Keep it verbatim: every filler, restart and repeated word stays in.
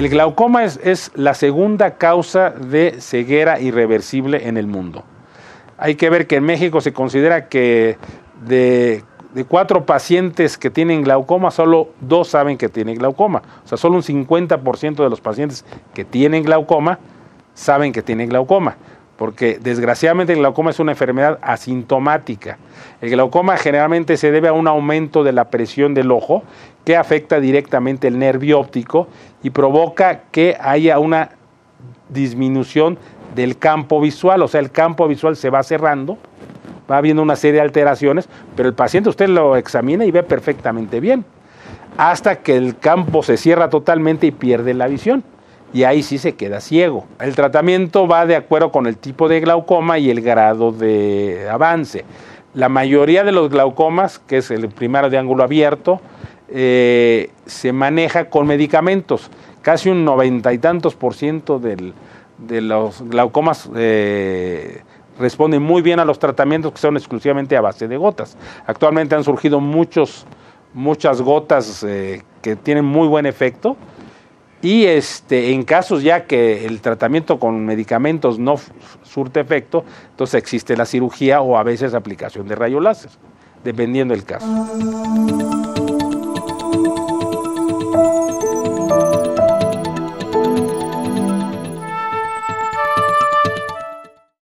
El glaucoma es, es la segunda causa de ceguera irreversible en el mundo. Hay que ver que en México se considera que de, de cuatro pacientes que tienen glaucoma, solo dos saben que tienen glaucoma. O sea, solo un cincuenta por ciento de los pacientes que tienen glaucoma saben que tienen glaucoma, porque desgraciadamente el glaucoma es una enfermedad asintomática. El glaucoma generalmente se debe a un aumento de la presión del ojo que afecta directamente el nervio óptico y provoca que haya una disminución del campo visual, o sea, el campo visual se va cerrando, va habiendo una serie de alteraciones, pero el paciente usted lo examina y ve perfectamente bien, hasta que el campo se cierra totalmente y pierde la visión. Y ahí sí se queda ciego. El tratamiento va de acuerdo con el tipo de glaucoma y el grado de avance. La mayoría de los glaucomas, que es el primario de ángulo abierto, eh, se maneja con medicamentos. Casi un noventa y tantos por ciento del, de los glaucomas eh, responden muy bien a los tratamientos que son exclusivamente a base de gotas. Actualmente han surgido muchos, muchas gotas eh, que tienen muy buen efecto. Y este, en casos ya que el tratamiento con medicamentos no surte efecto, entonces existe la cirugía o a veces aplicación de rayos láser, dependiendo del caso.